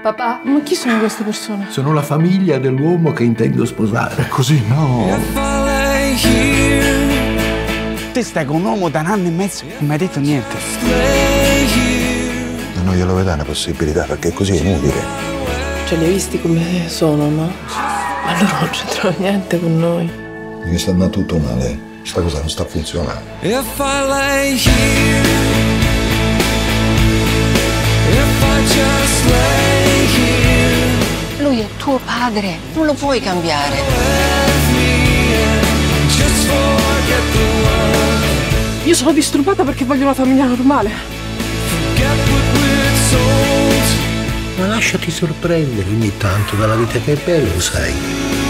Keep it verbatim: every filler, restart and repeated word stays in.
Papà? Ma chi sono queste persone? Sono la famiglia dell'uomo che intendo sposare. Così no. Te stai con un uomo da un anno e mezzo e non mi hai detto niente. E non glielo vedo una possibilità, perché così è inutile. Ce li hai visti come sono, no? Ma loro non c'entrano niente con noi. Mi sta andando tutto male. Questa cosa non sta funzionando. Lui è tuo padre, non lo puoi cambiare. Io sono disturbata perché voglio una famiglia normale. Ma lasciati sorprendere ogni tanto dalla vita, che è bello, sai.